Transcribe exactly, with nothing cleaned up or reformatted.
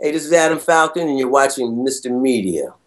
Hey, this is Adam Falcon, and you're watching Mister Media.